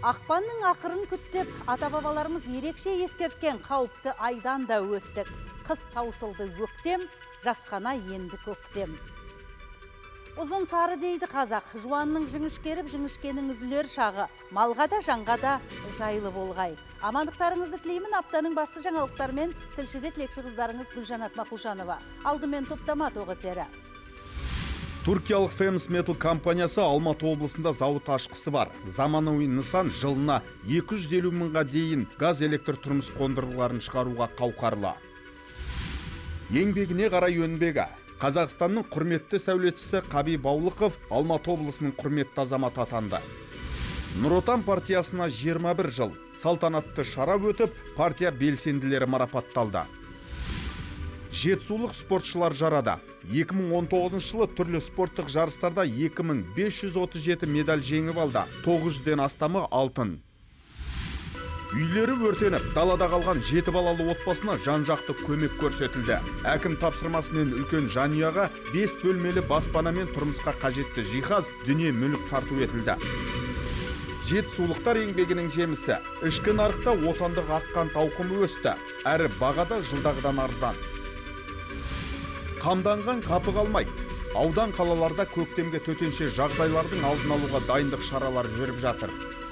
Ақпанның ақырын күттеп, ата-бабаларымыз ерекше ескерткен қауіпті айдан да өттік. Қыс таусылды өктем, жасқана енді көктем. Ұзын сары дейді қазақ, жуанның жіңішкеріп, жіңішкенің үзілер шағы. Малға да, жанға да жайлы болғай. Амандықтарыңызды тілеймін, аптаның басты жаңалықтармен тілшіде тілекші қыздарыңыз Гүлжанат Мақұлжанова. Алдымен топтама тоғы тері. Түркиялық Famous Metal компаниясы Алматы облысында зауыт ашқысы бар. Заманауи нысан жылына 250 мыңға дейін газ электр тұрмыс қондырғыларын шығаруға қауқарлы. Еңбегіне қарай өнбегі. Қазақстанның құрметті сәулетшісі Қаби Баулықов Алматы облысының құрметті азаматы атанды. Нұр Отан партиясына 21 жыл. Салтанатты шара өтіп, партия белсенділері марапатталды. Жетісулық спортшылар жарады. 2019 жылы түрлі спорттық жарыстарда 2537 медаль жеңіп алды. 900-ден астамы алтын. Үйлері өртеніп, далада қалған 7 балалы отбасына жан-жақты көмек көрсетілді. Әкім тапсырмасымен үлкен жанұяға 5 бөлмелі баспанамен тұрмысқа қажетті жиһаз, дүние мүлік тарту етілді. Жетісулықтар еңбегінің жемісі. Ішкі нарықта отандық аққан тауқымы өсті. Әрі бағада жылдағыдан арзан. Қамданған қапы қалмайды. Аудан қалаларда көктемге төтенше жағдайлардың алдын алуға дайындық шаралар жүріп жатыр.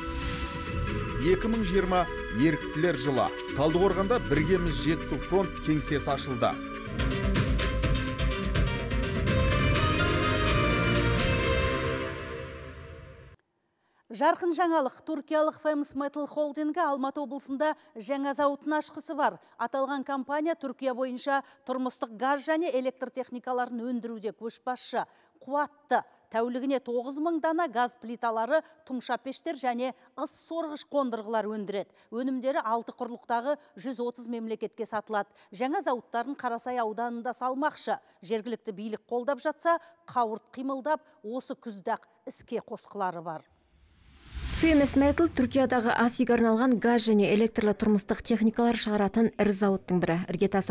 2020 еріктілер жылы. Талдықорғанда біргеміз Жетісу фронт кеңсесі ашылды. Жарқын жаңалық, Түркиялық Famous Metal холдингі Алматы облысында жаңа зауытын ашқысы бар. Аталған компания Түркия бойынша тұрмыстық газ және электр техникаларын өндіруде көшбасшы. Қуатты, тәулігіне 9000 дана газ плиталары, тұмша пештер және ыс сорғыш қондырғылар өндіреді. Өнімдері 6 құрлықтағы 130 мемлекетке сатылады. Жаңа зауыттарын Қарасай ауданында салмақшы. Жергілікті билік қолдап жатса, қауырт қимылдап, осы күздақ іске қосқылары бар. Famous Metal Түркиядағы ас үйге арналған газ және электрлі тұрмыстық техникалар шығаратын ірі зауыттың бірі. Іргетасы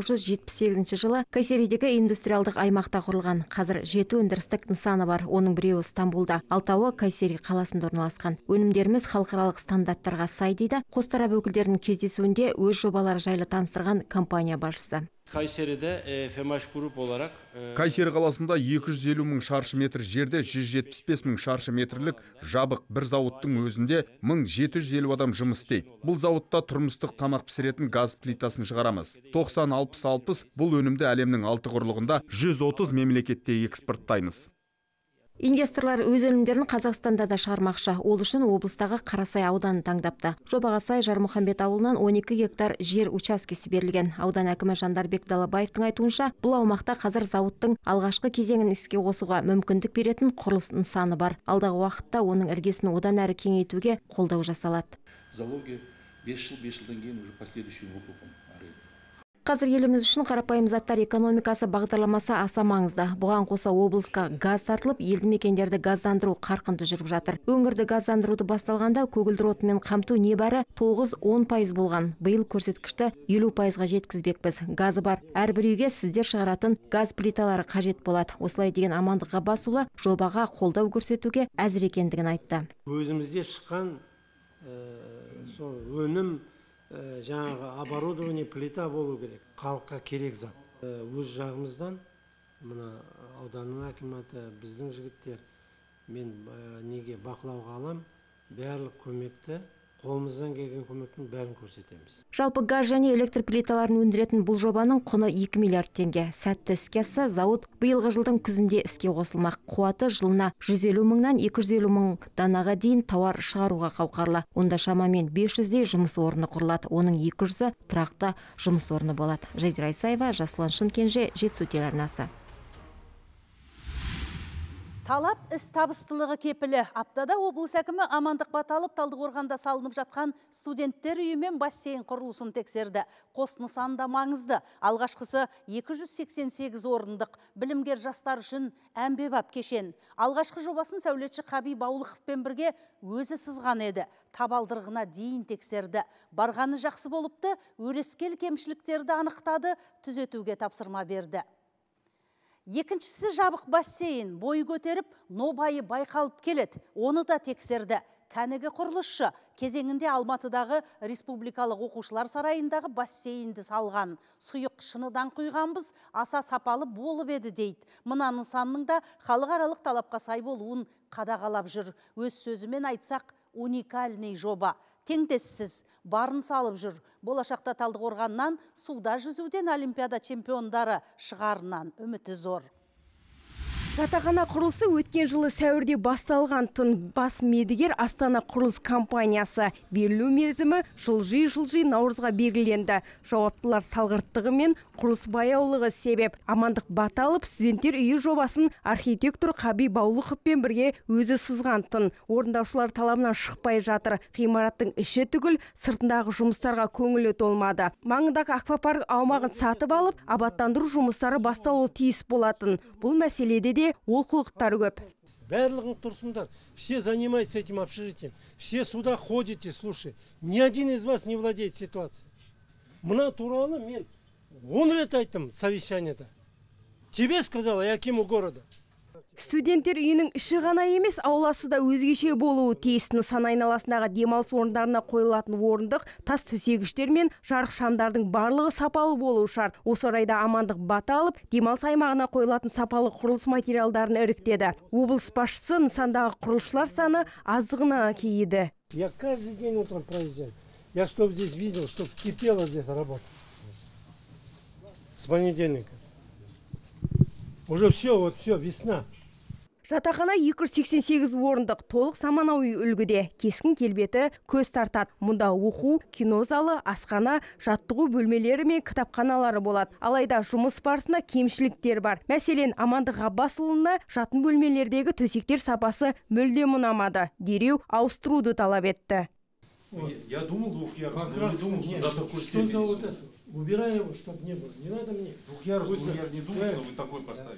1978 жылы Кайсеридегі индустриалдық аймақта құрылған. Қазір 7 өндірістік нысаны бар. Оның біреуі Стамбулда, алтауы Кайсери қаласында орналасқан. Өнімдеріміз халықаралық стандарттарға сай дейді. Қос тарап өкілдерінің кездесуінде өз жобалары жайлы таныстырған компания басшысы. Kayseri'de FEMAŞ grup olarak Кайсери қаласында 250 мың шаршы метр жерде 175 мың шаршы метрлік жабық бір зауыттың өзінде 1750 адам жұмыс істейді. Бұл зауытта тұрмыстық тамақ пісіретін газ плитасын шығарамыз. 90-60-60 бұл өнімді әлемнің 6 құрлығында 130 мемлекетте экспорттаймыз. Инвесторлар өз өнімдерін Қазақстанда да шығармақшы. Ол үшін облыстағы Қарасай ауданын таңдапты. Жобаға сай Жармұхамбет ауылынан 12 гектар жер учаскесі берілген. Аудан әкімі Жандарбек Далабаевтың айтуынша, бұл аумақта қазір зауыттың алғашқы кезеңін іске қосуға мүмкіндік беретін құрылыс нысаны бар. Алдағы уақытта оның іргесін одан әрі кеңейтуге қолдау жасалады. Залоги 5 жылдан кейін уже последующим выкупом. Қазір еліміз үшін қарапайым заттар экономикасы бағдарламасы аса маңызды. Бұған қоса облысқа газ тартылып, елді мекендерді газдандыру қарқынды жүріп жатыр. Өңірді газдандыруды басталғанда көгілдір отынмен қамту небәрі 9-10% болған. Биыл көрсеткішті 50%-ға жеткізбекпіз. Газы бар. Әрбір үйге сіздер шығаратын газ плиталары қажет болады. Осылай деген Амандық Ғаббасұлы жобаға қолдау көрсетуге әзір екендігін айтты. Өзімізде шыққан өнім жаңағы оборудование плита болу керек. Халыққа керек зат. Өз жағымыздан мына ауданның акиматы, біздің жігіттер мен неге бақылауға алам, барлық көмекті, қолымыздан келген көмектің бәрін көрсетеміз. Жалпы газ және электр плиталарын өндіретін бұл жобаның құны 2 миллиард теңге. Сәтті іске асса, зауыт биылғы жылдың күзінде іске қосылмақ. Қуаты жылына 150 мыңнан 250 мың данаға дейін тауар шығаруға қауқарлы. Онда шамамен 500-дей жұмыс орны құрылады. Оның 200-і тұрақты жұмыс орны болады. Жазира Исаева, Жасұлан Шымкенже, Жетісу телеарнасы. Талап іс табыстылығы кепілі. Аптада облыс әкімі Амандық Баталов Талдықорғанда салынып жатқан студенттер үйі мен бассейн құрылысын тексерді. Қос нысанда маңызды. Алғашқысы 288 орындық білімгер жастар үшін әмбебап кешен. Алғашқы жобасын сәулетші Қаби Баулықовпен бірге өзі сызған еді. Табалдырығына дейін тексерді. Барғаны жақсы болыпты, өрескел кемшіліктерді анықтады, түзетуге тапсырма берді. Екіншісі жабық бассейн, бой көтеріп, нобайы байқалып келеді. Оны да тексерді. кәнігі құрылысшы кезеңінде Алматыдағы республикалық оқушылар сарайындағы бассейнді салған. Сұйық шыныдан құйғанбыз, аса сапалы болып еді дейді. Мына нысанның да халықаралық талапқа сай болуын қадағалап жүр. Өз сөзімен айтсақ, уникальный жоба. Теңдессіз, барын салып жүр. Болашақта Талдықорғаннан суда жүзуден олимпиада чемпиондары шығарынан үміті зор. Жатақхана құрылысы өткен жылы сәуірде басталған. Тын бас медігер Астана құрылыс компаниясы. Берілу мерзімі жылжи наурызға белгіленді. Жауаптылар салғырттығы мен құрылыс баяулығы себеп. Амандық Баталов студенттер үйі жобасын архитектор Қаби Баулықовпен бірге өзі сызған. Тын орындаушылар талабынан шықпай жатыр. Ғимараттың іші түгіл, сыртындағы жұмыстарға көңілі толмады. Маңындағы аквапарк аумағын сатып алып, абаттандыру жұмыстары басталуы тиіс болатын. Бұл мәселеде де олқылықтар көп. Барлығын тұрсындар. Все занимаются этим общежитием. Все сюда ходите, слушай. Ни один из вас не владеет ситуацией. Мына туралы мен 10 рет айттым совещаниеда. Тебе сказала Акиму города. Студенттер үйінің іші ғана емес, ауласы да өзгеше болуы тиіс. Нысан айналасындағы демалыс орындарына қойылатын орындық, тас төсегіштер мен жарық шамдардың барлығы сапалы болуы шарт. Осы орайда Амандық Баталов демалыс аймағына қойылатын сапалы құрылыс материалдарын іріктеді. Облыс басшысы нысандағы құрылысшылар саны аздығына кейіді. Я каждый день утром проезжаю. Я чтоб здесь видел, чтоб кипела здесь работа. С понедельника. Уже все, весна. Жатақхана 288 орындық, толық заманауи үлгіде. Кескін келбеті көз тартады. Мұнда оқу, кино залы, асхана, жаттығу бөлмелері мен кітапханалары болады. Алайда жұмыс барысында кемшіліктер бар. Мәселен, Амандық Ғаббасұлына жатын бөлмелердегі төсектер сапасы мүлдем ұнамады. Дереу ауыстыруды талап етті. Я думал двухъярусный, но не думал, что до такой степени. Что за вот это? Убирай его, чтобы не было. Не надо мне. Двухъярусный, я же не думал, что вы такой поставите.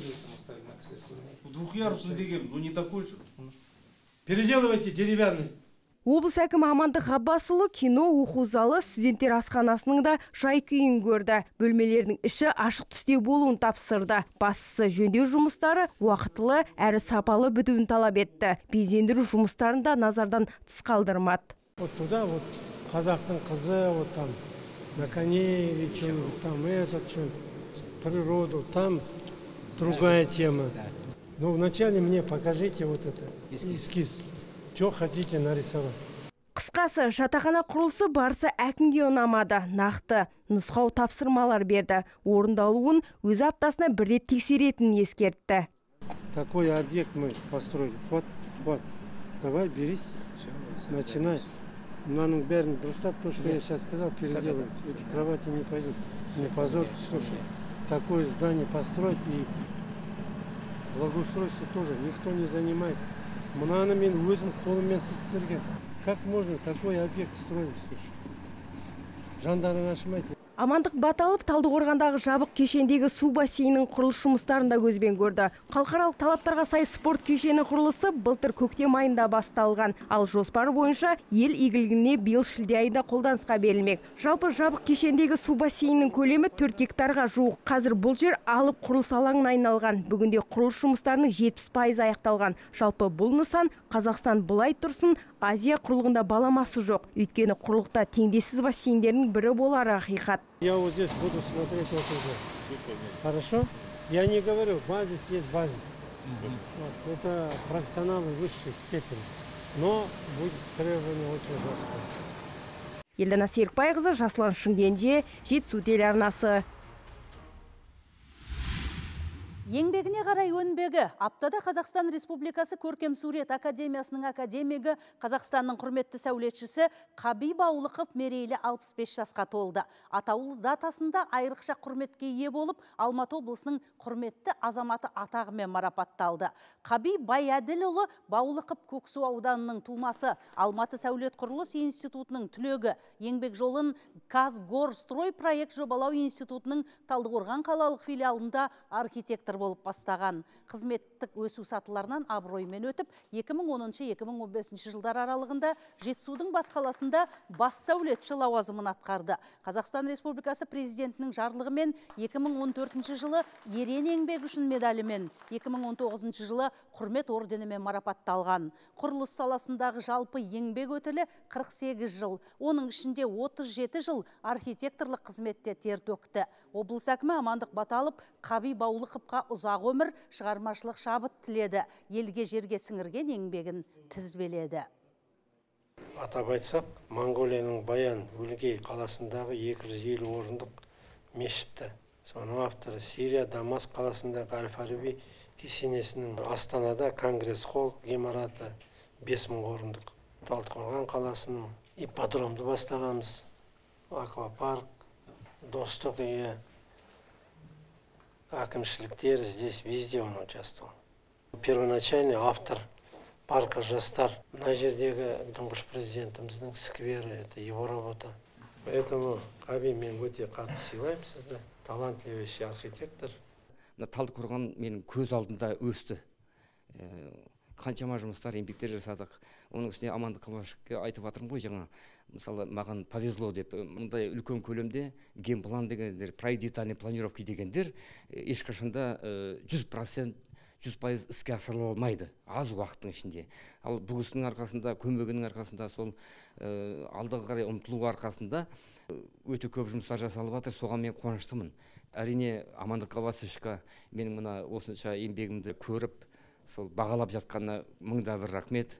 Двухъярусный деген, ну не такой же. Переделывайте деревянный. Облыс әкімі Амандық Ғаббасұлы кино, оқу залы, студенттер асханасының да жай күйін көрді. Бөлмелердің іші ашық түсте болуын тапсырды. Бастысы жөндеу жұмыстары уақытылы әрі сапалы бітуін талап етті. Безендіру жұмыстарын да назардан тыс қалдырмады. Вот туда вот қазақтың қызы, вот там на коне или что-нибудь, там этот, природу, там другая тема. Но вначале мне покажите вот это эскиз. Что хотите нарисовать? Қысқасы, жатақхана құрылысы барысы әкімге ұнамады. Нақты нұсқау тапсырмалар берді. Орындалуын өз аптасына бір рет тексеретінін ескертті. Такой объект мы построили. Вот. Давай, берись, начинай. Мынаның бәрін дұрыстап, то, что я сейчас сказал, переделать. Эти кровати не пойдут. Не позорьте, слушай. Такое здание построить и благоустройство тоже никто не занимается. Мынаны мен өзім қолыммен сызып берген. Как можно такой объект строить, слушай? Жандарың ашымайды. Амандық Баталов Талдықорғандағы жабық кешендегі су бассейнінің құрылыс жұмыстарында көзбен көрді. Халықаралық талаптарға сай спорт кешені құрылысы былтыр көктем айында басталған. Ал жоспар бойынша ел игілігіне биыл шілде айында қолданысқа берілмек. Жалпы жабық кешендегі су бассейнінің көлемі 4 гектарға жуық. Қазір бұл жер алып құрылыс алаңына айналған. Бүгінде құрылыс жұмыстарының 70% аяқталған. Жалпы бұл нысан Қазақстан былай тұрсын, Азия құрлығында баламасы жоқ. Өйткені құрлықта теңдессіз бассейндердің бірі болары ақиқат. Я вот здесь буду смотреть вот уже. Хорошо? Я не говорю, базис есть базис. Вот, это профессионалы высшей степени. Но будет требование очень жесткое. Елдана Серікбайқызы, Жаслан Шымкенже, Жетісу телеарнасы. Еңбегіне қарай өнбегі. Аптада Қазақстан Республикасы Көркем сурет академиясының академигі, Қазақстанның құрметті сәулетшісі Қаби Баулықов мерейлі 65 жасқа толды. Атаулы датасында айрықша құрметке ие болып, Алматы облысының құрметті азаматы атағымен марапатталды. Қаби Байәділұлы Баулықов Көксу ауданының тумасы, Алматы сәулет құрылыс институтының түлегі, еңбек жолын Казгорстрой проект жобалау институтының Талдықорған қалалық филиалында архитектор болып бастаған. Қызметтік өсу сатыларынан абыроймен өтіп, 2010-2015 жылдар аралығында Жетісудың бас қаласында бас сәулетші лауазымын атқарды. Қазақстан Республикасы президентінің жарлығымен 2014 жылы ерен еңбек үшін медалімен, 2019 жылы құрмет орденімен марапатталған. Құрылыс саласындағы жалпы еңбек өтілі 48 жыл, оның ішінде 37 жыл архитекторлық қызметте тер төкті. Облыс әкімі Амандық Баталов Қаби Баулықовқа ұзақ өмір, шығармашылық шабыт тіледі. Елге жерге сіңірген еңбегін тізбеледі. Атап айтсақ, Монғолияның Баян Өлгей қаласындағы 250 орындық мешітті. Соның авторы Сирия Дамаск қаласындағы Әл-Фараби кесенесінің, Астанада Конгресс-холл ғимараты 5000 орындық. Талдықорған қаласының ипподромды бастағанбыз. Аквапарк, достық үйі, әкімшіліктер здесь везде он участвовал. Первоначальный автор парка жастар. Мына жердегі тұңғыш президентіміздің сквері, это его работа. Поэтому Қаби, мен өте қатты сыйлаймын сізді. Талантливейший архитектор. Талдықорған менің көз алдында өсті. Қаншама жұмыстар, еңбектер жасадық. Оның үстіне Амандық Қабашевке айтып жатырмын ғой, жаңа мысалы маған повезло деп, мұндай үлкен көлемде генплан дегендер, проект-детальный планировки дегендер ешқашанда 100% іске асырыла алмайды, аз уақыттың ішінде. Ал бұл кісінің арқасында, көмегінің арқасында, сол алдыға қарай ұмтылу арқасында өте көп жұмыстар жасалып жатыр, соған мен қуаныштымын. Әрине Амандық Қабашевқа менің мына осынша еңбегімді көріп, сол бағалап жатқанына мыңда бір рахмет.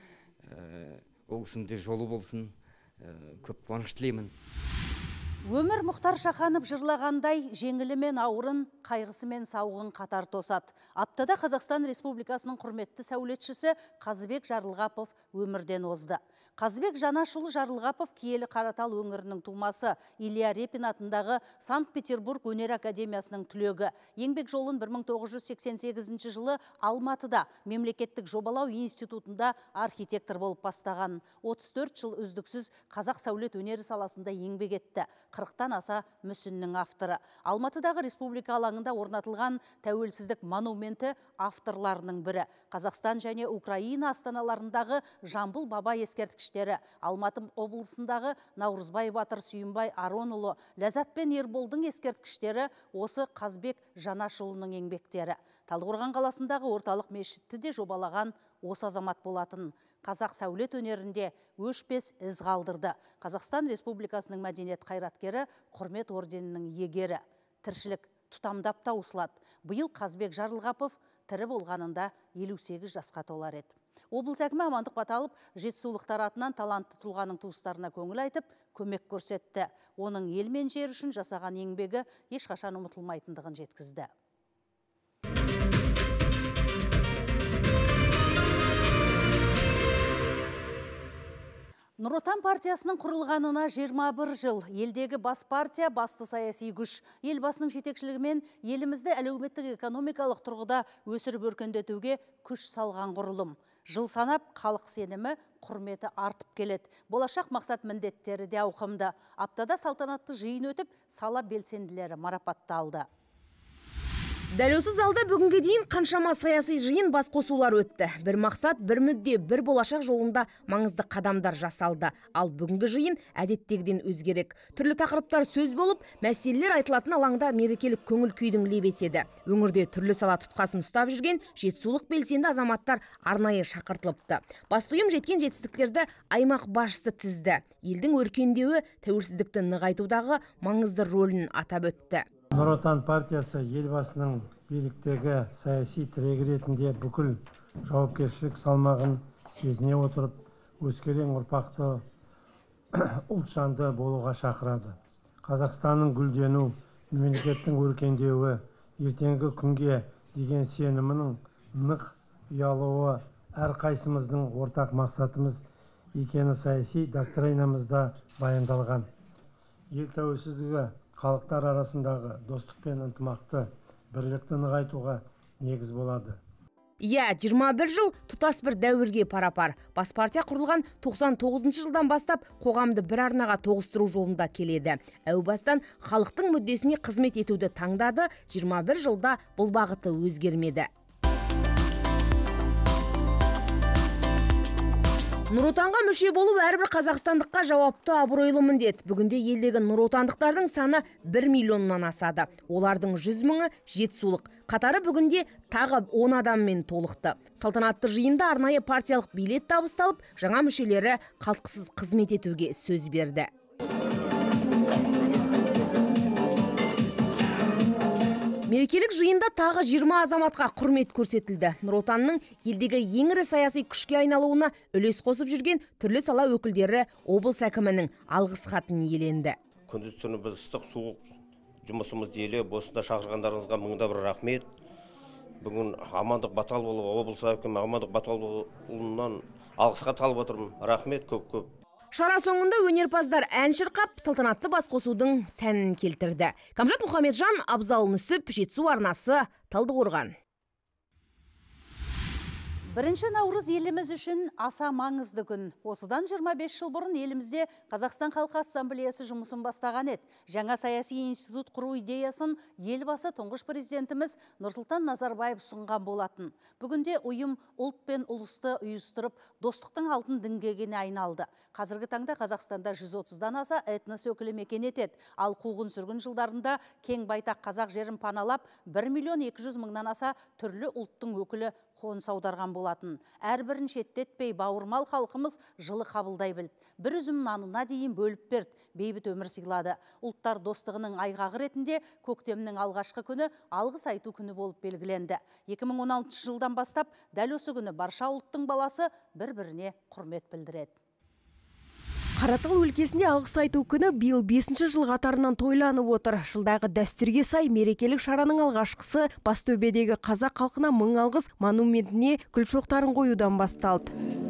Ол кісінің жолы болсын, көп қуаныш тілеймін. Өмір Мұхтар Шаханов жырлағандай жеңілі мен ауырын, қайғысы мен сауығын қатар тосады. Аптада Қазақстан Республикасының құрметті сәулетшісі Қазыбек Жарылғапов өмірден озды. Қазыбек Жанашұлы Жарылғапов киелі Қаратал өңірінің тумасы, Илья Репин атындағы Санкт-Петербург өнер академиясының түлегі. Еңбек жолын 1988 жылы Алматыда мемлекеттік жобалау институтында архитектор болып бастаған. 34 жыл үздіксіз қазақ сәулет өнері саласында еңбек етті. 40-тан аса мүсіннің авторы. Алматыдағы республика алаңында орнатылған тәуелсіздік монументі авторларының бірі. Қазақстан және Украина астаналарындағы Жамбыл Баба ескерткіштері, Алматы облысындағы Наурызбай Батыр Сүйінбай Аронұлы, Ләззат пен Ерболдың ескерткіштері осы Қазбек Жанашұлының еңбектері. Талдықорған қаласындағы орталық мешітті де жобалаған осы азамат болатын. Қазақ сәулет өнерінде өшпес із қалдырды. Қазақстан Республикасының мәдениет қайраткері, құрмет орденінің иегері. Тіршілік тұтамдап таусылады. Биыл Қазбек Жарылғапов тірі болғанында 58 жасқа толар еді. Облыс әкімі Амандық Баталов жетісулықтар атынан талантты тұлғаның туыстарына көңіл айтып, көмек көрсетті. Оның ел мен жер үшін жасаған еңбегі ешқашан ұмытылмайтындығын жеткізді. Нұр Отан партиясының құрылғанына 21 жыл. Елдегі бас партия, басты саяси күш. Елбасының жетекшілігімен елімізді әлеуметтік экономикалық тұрғыда өсіріп өркендетуге күш салған құрылым. Жыл санап халық сенімі, құрметі артып келеді. Болашақ мақсат міндеттері де ауқымды. Аптада салтанатты жиын өтіп, сала белсенділері марапатталды. Дәл осы залда бүгінге дейін қаншама саяси жиын бас қосулар өтті. Бір мақсат, бір мүдде, бір болашақ жолында маңызды қадамдар жасалды. Ал бүгінгі жиын әдеттегіден өзгерек. Түрлі тақырыптар сөз болып, мәселелер айтылатын алаңда мерекелік көңіл күйдің лебеседі. Өңірде түрлі сала тұтқасын ұстап жүрген жетісулық белсенді азаматтар арнайы шақыртылыпты. Басты ұйым жеткен жетістіктерді аймақ басшысы тізді. Елдің өркендеуі тәуелсіздікті нығайтудағы маңызды рөлін атап өтті. Нұр Отан партиясы елбасының биліктегі саяси тірегі ретінде бүкіл жауапкершілік салмағын сезіне отырып, өскелең ұрпақты ұлтжанды болуға шақырады. Қазақстанның гүлдену, мемлекеттің өркендеуі, ертеңгі күнге деген сенімінің нық ұялауы әрқайсымыздың ортақ мақсатымыз екені саяси доктринамызда баяндалған. Ел тәуелсіздігі халықтар арасындағы достық пен ынтымақты, бірлікті нығайтуға негіз болады. Иә, 21 жыл тұтас бір дәуірге пара-пар. Бас партия құрылған 99 жылдан бастап қоғамды бір арнаға тоғыстыру жолында келеді. Әу бастан халықтың мүддесіне қызмет етуді таңдады, 21 жылда бұл бағыты өзгермеді. Нұр Отанға мүше болу әрбір қазақстандыққа жауапты абыройлы міндет. Бүгінде елдегі нұр отандықтардың саны 1 миллионнан асады. Олардың 100 мыңы жетісулық. Қатары бүгінде тағы 10 адаммен толықты. Салтанатты жиында арнайы партиялық билет табысталып, жаңа мүшелері қалтқысыз қызмет етуге сөз берді. Мерекелік жиында тағы 20 азаматқа құрмет көрсетілді. Нұр Отанның елдегі ең ірі саяси күшке айналуына үлес қосып жүрген түрлі сала өкілдері облыс әкімінің алғыс хатын иеленді. Күндіз түні біз ыстық суық жұмысымызды елеп, осында шақырғандарыңызға мыңда бір рахмет. Бүгін Амандық Баталұлы, облыс әкімі Амандық Баталұлынан алғыс хат алып отырмын. Рахмет көп-көп. Шара соңында өнерпаздар ән шырқап, салтанатты басқосудың сәнін келтірді. Камжат Мұхамеджан, Абзал Нүсіп, Жетісу арнасы, Талдықорған. 1 наурыз еліміз үшін аса маңызды күн. Осыдан 25 жыл бұрын елімізде Қазақстан Халқы Ассамблеясы жұмысын бастаған еді. Жаңа саяси институт құру идеясын елбасы тұңғыш президентіміз Нұрсұлтан Назарбаев ұсынған болатын. Бүгінде ұйым ұлт пен ұлысты ұйыстырып, достықтың алтын діңгегіне айналды. Қазіргі таңда Қазақстанда 130-дан аса этнос өкілі мекен етеді. Ал қуғын-сүргін жылдарында кең байтақ қазақ жерін паналап, 1.200.000-нан аса түрлі ұлттың өкілі қоныс аударған болатын. Әрбірін шеттетпей бауырмал халқымыз жылы қабылдай білді. Бір үзім нанына дейін бөліп берді, бейбіт өмір сыйлады. Ұлттар достығының айғағы ретінде көктемнің алғашқы күні алғыс айту күні болып белгіленді. 2016 жылдан бастап дәл осы күні барша ұлттың баласы бір-біріне құрмет білдіреді. Қаратал өлкесінде алғыс айту күні биыл 5-ші жыл қатарынан тойланып отыр. Жылдағы дәстүрге сай мерекелік шараның алғашқысы Бастөбедегі қазақ халқына мың алғыс монументіне гүл шоқтарын қоюдан басталды.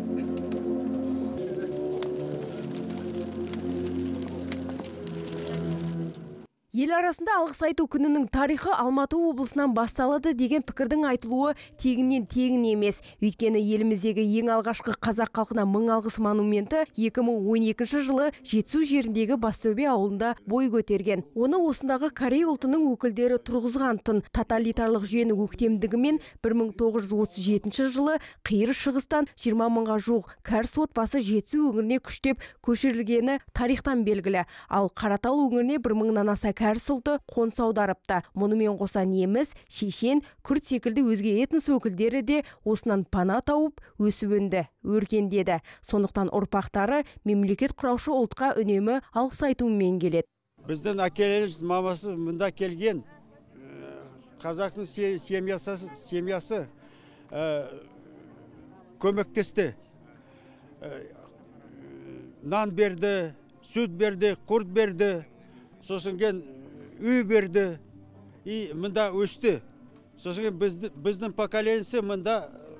Ел арасында алғыс айту күнінің тарихы Алматы облысынан басталады деген пікірдің айтылуы тегіннен тегін емес. Өйткені еліміздегі ең алғашқы қазақ халқына мың алғыс монументі 2012 жылы Жетісу жеріндегі Бастөбе ауылында бой көтерген. Оны осындағы Корей ұлтының өкілдері тұрғызған тын тоталитарлық жүйені өктемдігімен 1937 жылы қиыр шығыстан 20 мыңға жуық кәріс отбасы Жетісу өңіріне күштеп көшірілгені тарихтан белгілі. Ал Қаратал өңіріне 1 мыңнан аса кәріс ұлты қоныс аударыпты. Мұнымен қоса неміс, шешен, күрд секілді өзге этнос өкілдері де осынан пана тауып, өсіп өнді, өркендеді. Сондықтан ұрпақтары мемлекет құраушы ұлтқа үнемі алғыс айтумен келеді. Біздің әкелеріміз мамасы мұнда келген қазақтың семьясы көмектесті. Нан берді, сүт берді, құрт берді. Сосын кен үй берді, мұнда өсті. Сосын біздің поколениясы мұнда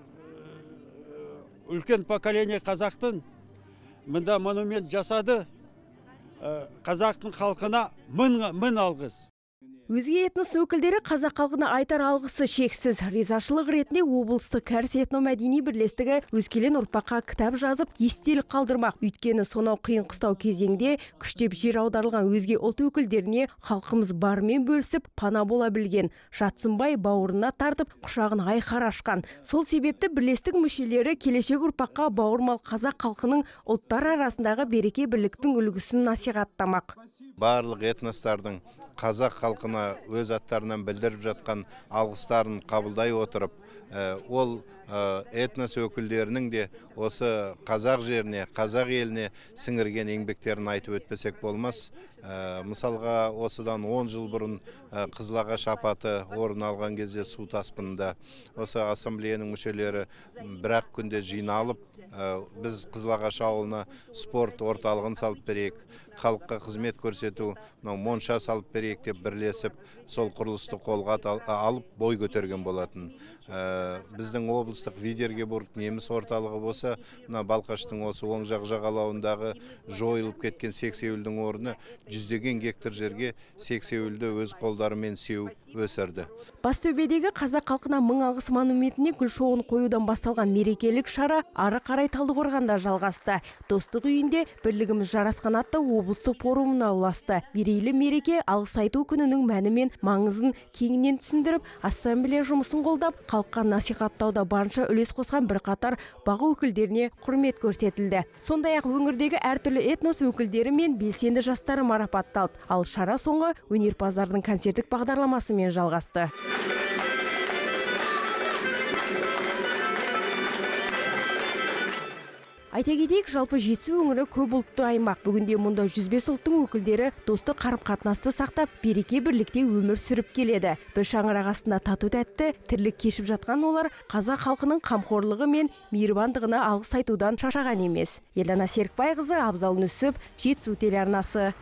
үлкен поколение қазақтың мұнда монумент жасады. Қазақтың халқына мың алғыс. Өзге этнос өкілдері қазақ халқына айтар алғысы шексіз. Ризашылық ретінде облыстық кәріс этномәдени бірлестігі өскелең ұрпаққа кітап жазып, естелік қалдырмақ. Өйткені сонау қиын қыстау кезеңде күштеп жер аударылған өзге ұлт өкілдеріне халқымыз барымен бөлісіп, пана бола білген. Жатсынбай бауырына тартып, құшағын айқар ашқан. Сол себепті бірлестік мүшелері келешек ұрпаққа бауырмал қазақ халқының ұлттар арасындағы береке бірліктің үлгісін насихаттамақ. Барлық этностардың қазақ халқына өз аттарынан білдіріп жатқан алғыстарын қабылдай отырып, ол этнос өкілдерінің де осы қазақ жеріне, қазақ еліне сіңірген еңбектерін айтып өтпесек болмас. Мысалға, осыдан 10 жыл бұрын Қызылағаш апаты орын алған кезде су тасқынында осы ассамблеяның мүшелері бір-ақ күнде жиналып, біз Қызылағаш ауылына спорт орталығын салып берейік, халыққа қызмет көрсету, монша салып берейік деп бірлесіп, сол құрылысты қолға алып бой көтерген болатын. біздің облыстық Видергебург неміс орталығы болса, мына Балқаштың осы оң жақ жағалауындағы жойылып кеткен сексеуілдің орны жүздеген гектар жерге сексеуілді өз қолдарымен сеуіп өсірді. Бастөбедегі қазақ халқына мың алғыс монументіне гүл шоуын қоюдан басталған мерекелік шара ары қарай Талдықорғанда жалғасты. Достық үйінде бірлігіміз жарасқан атты облыстық форумына ұласты. Мерейлі мереке алғыс айту күнінің мәні мен маңызын кеңінен түсіндіріп, ассамблея жұмысын қолдап, халыққа насихаттауда барынша үлес қосқан бірқатар бақ өкілдеріне құрмет көрсетілді. Сондай-ақ өңірдегі әртүрлі этнос өкілдері мен белсенді жастары марапатталды. Ал шара соңы өнерпаздардың концерттік бағдарламасымен жалғасты. Айта кетейік, жалпы Жетісу өңірі көп ұлтты аймақ. Бүгінде мұнда 105 ұлттың өкілдері достық қарым-қатынасты сақтап, береке бірлікте өмір сүріп келеді. Bir шаңырақ астында тату тәтті тірлік кешіп жатқан олар қазақ халқының қамқорлығы мен мейірбандығына алғыс айтудан шаршаған емес. Елена Серікбайқызы, Абзал Нүсіп, Жетісу телеарнасы.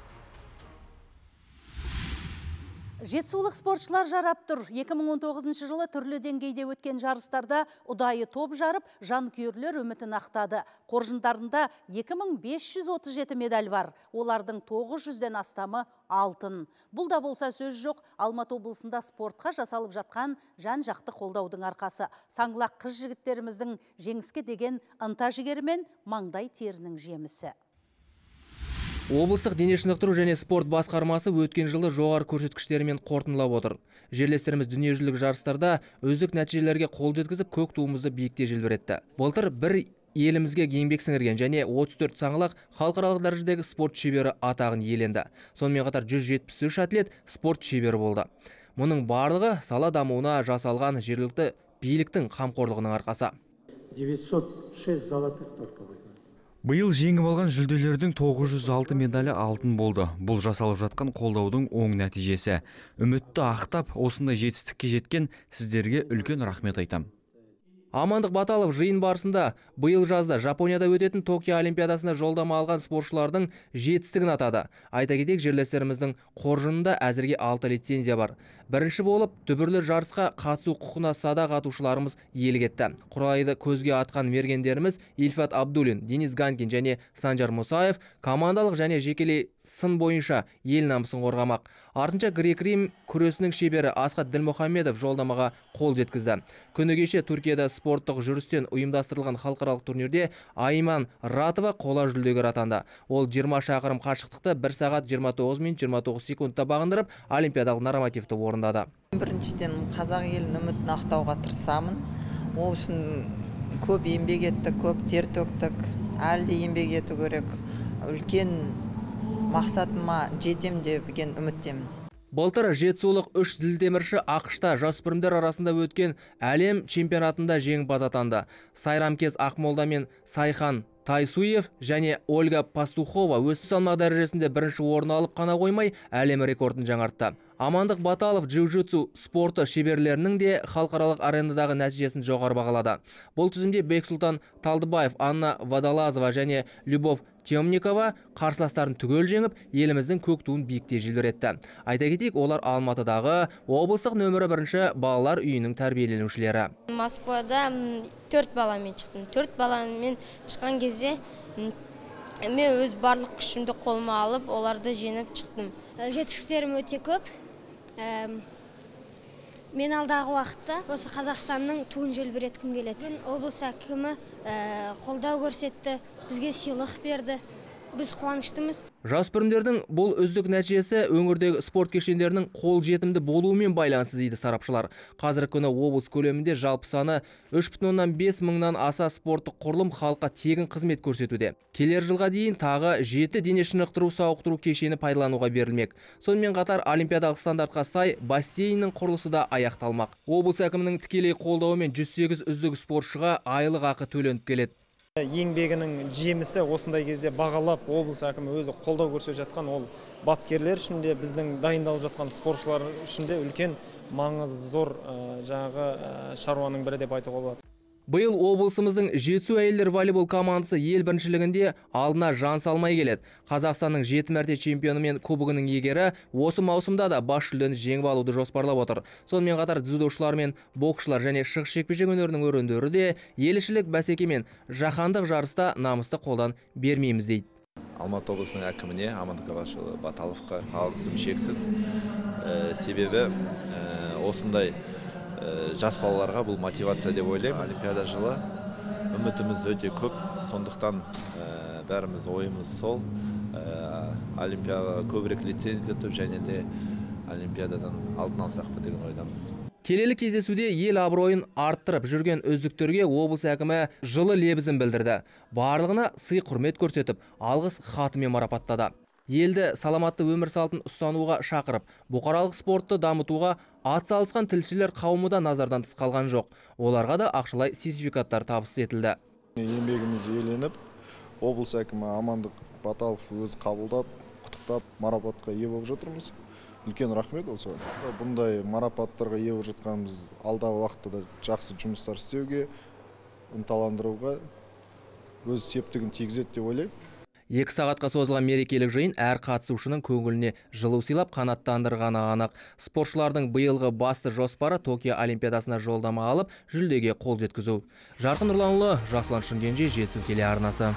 Жетісулық спортшылар жарап тұр. 2019 жылы түрлі деңгейде өткен жарыстарда ұдайы топ жарып, жанкүйерлер үмітін ақтады. Қоржындарында 2537 медаль бар. Олардың 900-ден астамы алтын. Бұл да болса сөз жоқ, Алматы облысында спортқа жасалып жатқан жан-жақты қолдаудың арқасы. Саңлақ қыз жігіттеріміздің жеңіске деген ынта жігері мен маңдай терінің жемісі. Облыстық дене шынықтыру және спорт басқармасы өткен жылы жоғары көрсеткіштерімен қорытындылап отыр. Жерлестеріміз дүниежүзілік жарыстарда үздік нәтижелерге қол жеткізіп, көк туымызды биікте желбіретті. Былтыр бір елімізге еңбек сіңірген және 34 саңлақ халықаралық дәрежедегі спорт шебері атағын иеленді. Сонымен қатар 173 атлет спорт шебері болды. Мұның барлығы сала дамуына жасалған жергілікті биліктің қамқорлығының арқасы. 906 золотых только. Биыл жеңіп алған жүлделердің 906 медалі алтын болды. Бұл жасалып жатқан қолдаудың оң нәтижесі. Үмітті ақтап, осындай жетістікке жеткен сіздерге үлкен рахмет айтам. Амандық Баталов жиын барысында биыл жазда Жапонияда өтетін Токио олимпиадасына жолдама алған спортшылардың жетістігін атады. Айта кетейік, жерлестеріміздің қоржынында әзірге 6 лицензия бар. Бірінші болып дүбірлі жарысқа қатысу құқығына садақ атушыларымыз иелік етті. Құрайды көзге атқан мергендеріміз Ильфат Абдулин, Денис Ганкин және Санжар Мусаев командалық және жекелей сын бойынша ел намысын қорғамақ. Артынша грек-рим күресінің шебері Асхат Ділмұхамедов жолдамаға қол жеткізді. Күні кеше Түркияда спорттық жүрістен ұйымдастырылған халықаралық турнирде Айман Ратова қола жүлдегер атанды. Ол 20 шақырым қашықтықты 1 сағат 29 минут 29 секундта бағындырып, олимпиадалық нормативті орындады. Біріншіден қазақ елінің үмітін ақтауға тырысамын. Ол үшін көп еңбек еттік, көп тер төктік, әлі де еңбек ету керек. Үлкен мақсатыма жетем деген үміттемін. Былтыр жетісулық 3 зілтемірші ақшта жасөспірімдер арасында өткен әлем чемпионатында жеңімпаз атанды. Сайрамкез Ақмолда мен Сайхан Тайсуев және Ольга Пастухова өз салмақ дәрежесінде бірінші орын алып қана қоймай, әлем рекордын жаңартты. Амандық Баталов джиу-джитсу спорты шеберлерінің де халықаралық аренадағы нәтижесін жоғары бағалады. Бұл тізімде Бексұлтан Талдыбаев, Анна Водолазова және Любов Темникова қарсыластарын түгел жеңіп, еліміздің көк туын биікте желбіретті. Айта кетейік, олар Алматыдағы облыстық нөмірі 1 балалар үйінің тәрбиеленушілері. Москвада 4 баламен шықтым. 4 баламен шыққан кезде мен өз барлық күшімді қолыма алып, оларды жеңіп шықтым. Жетістіктерім өте көп. Мен алдағы уақытта осы Қазақстанның туын желбіреткім келеді. Облыс әкімі қолдау көрсетті, бізге сыйлық берді. Біз қуаныштымыз. Жасөспірімдердің бұл үздік нәтижесі өңірдегі спорт кешендерінің қол жетімді болуымен байланысты дейді сарапшылар. Қазіргі күні облыс көлемінде жалпы саны 3,5 мыңнан аса спорттық құрылым халыққа тегін қызмет көрсетуде. Келер жылға дейін тағы 7 дене шынықтыру сауықтыру кешені пайдалануға берілмек. Сонымен қатар олимпиадалық стандартқа сай бассейннің құрылысы да аяқталмақ. Облыс әкімінің тікелей қолдауымен 108 үздік спортшыға айлық ақы төленіп келеді. Еңбегінің жемісі осындай кезде бағалап, облыс әкімі өзі қолдау көрсетіп жатқан ол бапкерлер үшін де, біздің дайындалып жатқан спортшылар үшін де үлкен маңызы зор жаңағы шаруаның бірі деп айтуға болады. Биыл облысымыздың жетісу әйелдер волейбол командасы ел біріншілігінде алдына жан салмай келеді. Қазақстанның 7 мәрте чемпионы мен кубогының иегері осы маусымда да бас жүлдені жеңіп алуды жоспарлап отыр. Сонымен қатар дзюдошылар мен боксшылар және шығыс жекпе-жек өнерінің өрендері де елішілік бәсеке мен жаһандық жарыста намысты қолдан бермейміз дейді. Алматы облысының әкіміне Амандық Баталовқа алғысым шексіз. Себебі осындай жас балаларға бұл мотивация деп ойлаймын. Олимпиада жылы үмітіміз өте көп, сондықтан бәріміз ойымыз сол. Олимпиада көбірек лицензия ұтып және де Олимпиададан алдын алсақ па деген ойдамыз. Келелі кездесуде ел абыройын арттырып жүрген үздіктерге облыс әкімі жылы лебізін білдірді. Барлығына сый құрмет көрсетіп, алғыс хатымен марапаттады. Елді саламатты өмір салтын ұстануға шақырып, бұқаралық спортты дамытуға атсалысқан тілшілер қауымы да назардан тыс қалған жоқ. Оларға да ақшалай сертификаттар табыс етілді. Еңбегіміз еленіп, облыс әкімі Амандық Баталов өзі қабылдап, құттықтап, марапатқа ие болып жатырмыз. Үлкен рахмет болса. Бұндай марапаттарға ие болып жатқанымыз алдағы уақытта да жақсы жұмыстар істеуге, ынталандыруға өз септігін тигізеді деп ойлаймын. 2 сағатқа созылған мерекелік жиын әр қатысушының көңіліне жылу сыйлап қанаттандырғаны анық. Спортшылардың биылғы басты жоспары Токио Олимпиадасына жолдама алып, жүлдеге қол жеткізу. Жарқын Нұрланұлы, Жасұлан Шымкенже, Жетісу телеарнасы.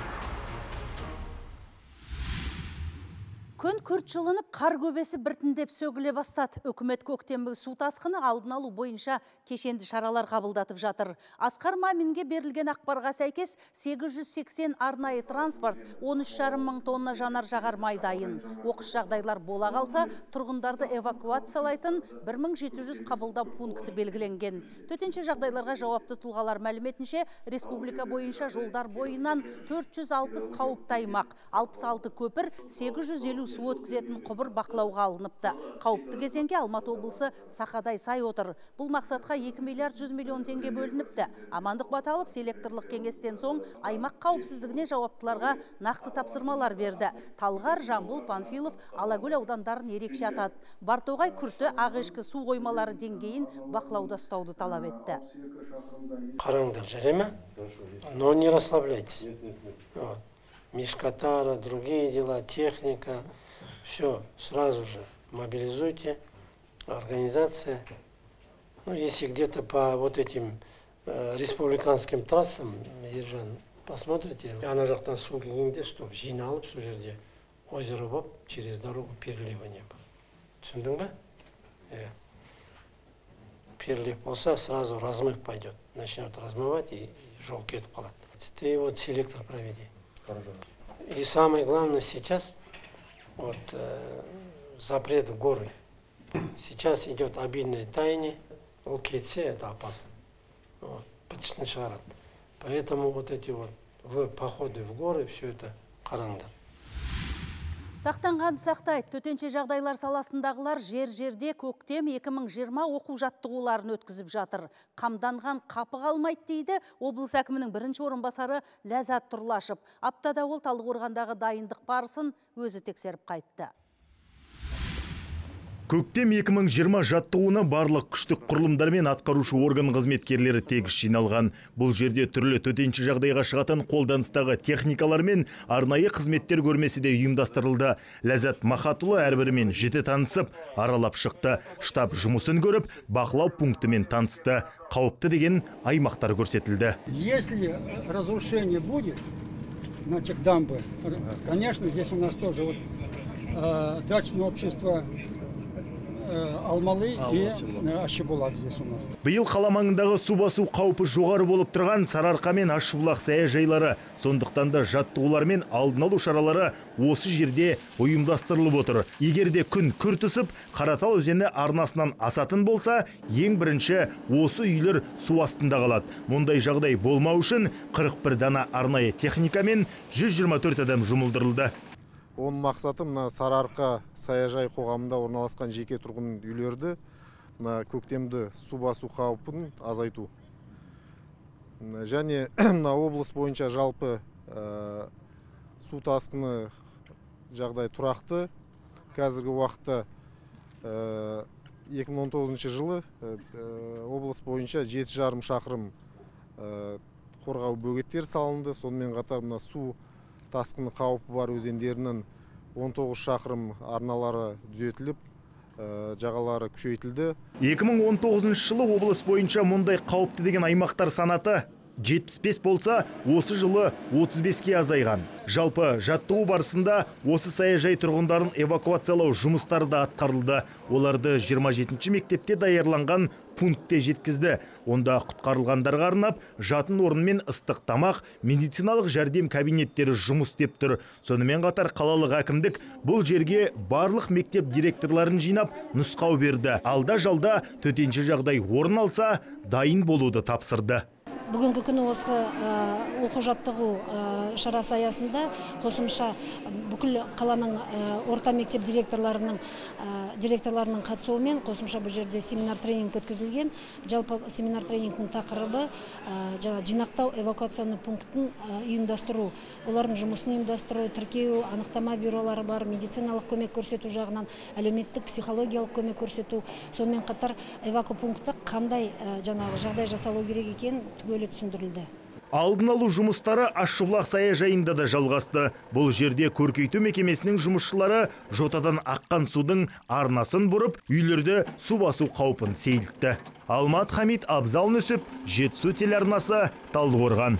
Күн күрт жылынып, қар көбесі біртіндеп сөгіле бастады. Үкімет көктемгі су тасқыны алдын алу бойынша кешенді шаралар қабылдатып жатыр. Асқар Маминге берілген ақпарға сәйкес 880 арнайы транспорт, 13,5 мың тонна жанар-жағар май дайын. Оқыс жағдайлар бола қалса, тұрғындарды эвакуациялайтын 1700 қабылдау пункті белгіленген. Төтенше жағдайларға жауапты тұлғалар мәліметінше, республика бойынша жолдар бойынан 460 қауіпті аймақ, 66 көпір, 850 су өткізетін құбыр бақылауға алыныпты. Қауіпті кезеңге Алматы облысы сақадай сай отыр. Бұл мақсатқа 2 миллиард 100 миллион теңге бөлініпті. Амандық Баталов селекторлық кеңестен соң аймақ қауіпсіздігіне жауаптыларға нақты тапсырмалар берді. Талғар, Жамбыл, Панфилов, Алакөл аудандарын ерекше атады. Бартоғай күрті Ағешкі су қоймалары деңгейін бақылауда ұстауды талап етті. Қараңдар, жарай ма? Но не расслабляйтесь. Мешкатара, другие дела, техника, все сразу же мобилизуйте, организация. Ну, если где-то по вот этим республиканским трассам, Ержан, посмотрите, ана жақтан су келгенде, чтобы жиналып сол жерде озеро болып, через дорогу переливание было. Түсіндің ба? Перелив болса, сразу размыв пойдет. Начнет размывать и жол кетіп қалады. Ты вот селектор проведи. И самое главное сейчас вот, запрет в горы. Сейчас идет обильное таяние, у кетсе это опасно. Вот, поэтому вот эти вот походы в горы, все это қараңдар. Сақтанған сақтайды. Төтенше жағдайлар саласындағылар жер-жерде көктем 2020 оқу жаттығуларын өткізіп жатыр. Қамданған қапы қалмайды дейді облыс әкімінің бірінші орынбасары Ләззат Тұрлашев. Аптада ол Талдықорғандағы дайындық барысын өзі тексеріп қайтты. Көктем 2020 жаттығуына барлық күштік құрылымдар мен атқарушы орган қызметкерлері тегіс жиналған. Бұл жерде түрлі төтенше жағдайға шығатын қолданыстағы техникалар мен арнайы қызметтер көрмесі де ұйымдастырылды. Ләззат Махатұлы әрбірімен жіті танысып, аралап шықты. Штаб жұмысын көріп, бақылау пунктімен танысты. Қауіпті деген аймақтар көрсетілді. Если разрушение будет, значит дамбы, конечно, здесь у нас тоже дачное общество Алмалы и Ашшыбұлақ здесь у нас. Биыл қала маңындағы су басу қаупі жоғары болып тұрған Сарыарқа мен Ашшыбұлақ саяжайлары, сондықтан да жаттығулар мен алдын алу шаралары осы жерде ұйымдастырылып отыр. Егер де күн күрт ысып, Қаратал өзені арнасынан асатын болса, ең бірінші осы үйлер су астында қалады. Мұндай жағдай болмау үшін 41 дана арнайы техника мен 124 адам жұмылдырылды. Оның мақсаты мына Сарыарқа саяжай қоғамында орналасқан жеке тұрғын үйлерді көктемді су басу қаупін азайту. Және облыс бойынша жалпы су тасқыны жағдай тұрақты. Қазіргі уақытта 2019 жылы облыс бойынша 7,5 шақырым қорғау бөгеттер салынды. Сонымен қатар мына су тасқыны қаупі бар өзендерінің 19 шақырым арналары түзетіліп, жағалары күшейтілді. 2019 жылы облыс бойынша мұндай қауіпті деген аймақтар санаты 75 болса, осы жылы 35-ке азайған. Жалпы жаттығу барысында осы саяжай тұрғындарын эвакуациялау жұмыстары да атқарылды. Оларды 27-ші мектепте даярланған пунктте жеткізді. Онда құтқарылғандарға арнап жатын орын мен ыстық тамақ, медициналық жәрдем кабинеттері жұмыс істеп тұр. Сонымен қатар қалалық әкімдік бұл жерге барлық мектеп директорларын жинап нұсқау берді. Алда жалда төтенше жағдай орын алса, дайын болуды тапсырды. Бүгінгі күні осы оқу жаттығу шарасы аясында қосымша бүкіл қаланың орта мектеп директорларының қатысуымен қосымша бұл жерде семинар тренинг өткізілген. Жалпы семинар тренингтің тақырыбы жинақтау эвакуацияны пунктін ұйымдастыру, олардың жұмысын ұйымдастыру, тіркеу, анықтама бюролары бар, медициналық көмек көрсету жағынан, әлеуметтік психологиялық көмек көрсету, сонымен қатар эвакупунктты қандай жағдай жасалу керек екен түгелі түсіндірілді. Алдын алу жұмыстары Ащыбұлақ саяжайында да жалғасты. Бұл жерде көркейту мекемесінің жұмысшылары жотадан аққан судың арнасын бұрып, үйлерді су басу қаупін сейілтті. Алмат Хамид, Абзал Нүсіп, Жетісу телеарнасы, Талдықорған.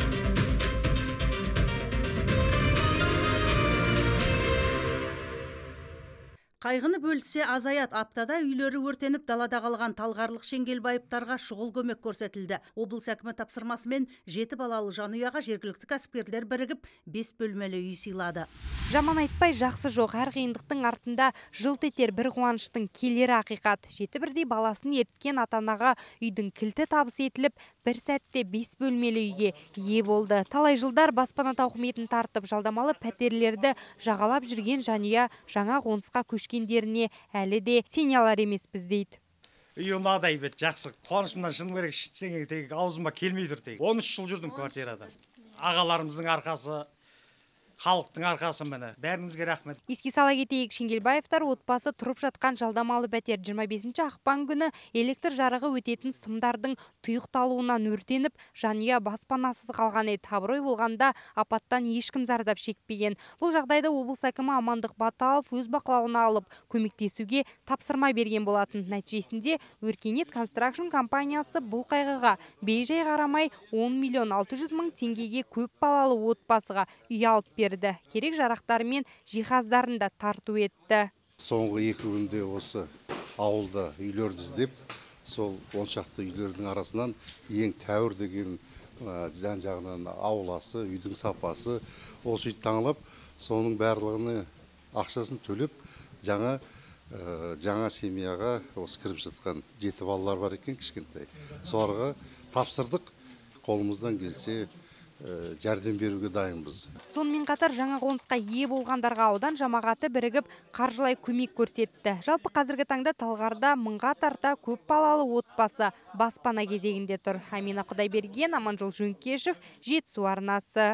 Қайғыны бөлсе азаят. Аптада үйлері өртеніп далада қалған Талғарлық Шеңгелбаевтарға шұғыл көмек көрсетілді. Облыс әкімі тапсырмасымен 7 балалы жанұяға жергілікті кәсіпкерлер бірігіп 5 бөлмелі үй сыйлады. Жаман айтпай жақсы жоқ. Әр қиындықтың артында жылт етер бір қуаныштың келері ақиқат. 7 бірдей баласын ерткен ата-анаға үйдің кілті табыс етіліп, бір сәтте 5 бөлмелі үйге ие болды. Талай жылдар баспана тауқыметін тартып, жалдамалы пәтерлерді жағалап жүрген жанұя жаңа қонысқа көшкендеріне әлі де сене алар емеспіз дейді. Үй ұнадай бет жақсы. Қуанышымнан шын керек шітсең тек аузыма келмей тұр тек. 13 жыл жүрдім квартирада. Ағаларымыздың арқасы, халықтың арқасы міне. Бәріңізге рахмет. Еске сала кетейік, Шеңгелбаевтар отбасы тұрып жатқан жалдамалы пәтер 25 ақпан күні электр жарығы өтетін сымдардың тұйықталуынан өртеніп, жанұя баспанасыз қалған еді. Абырой болғанда апаттан ешкім зардап шекпеген. Бұл жағдайда облыс әкімі Амандық Баталов өз бақылауына алып, көмектесуге тапсырма берген болатын. Нәтижесінде Өркениет Construction компаниясы бұл қайғыға бей-жай қарамай 10 миллион 600 мың теңгеге көп балалы отбасыға үй алып берді. Керек жарақтары мен жиһаздарын да тарту етті. Соңғы 2 күнде осы ауылда үйлерді іздеп, сол 10 шақты үйлердің арасынан ең тәуір деген жан-жағынан ауласы, үйдің сапасы, осы үйді таңылап, соның барлығыны ақшасын төлеп, жаңа семьяға осы кіріп жатқан 7 балалар бар екен кішкентай. Соларға тапсырдық, қолымыздан келсе жәрдем беруге дайынбыз. Сонымен қатар жаңа қонысқа ие болғандарға аудан жамағаты бірігіп қаржылай көмек көрсетті. Жалпы қазіргі таңда Талғарда мыңға тарта көп балалы отбасы баспана кезегінде тұр. Амина Құдайберген, Аманжол Жөнкешев, Жетісу арнасы.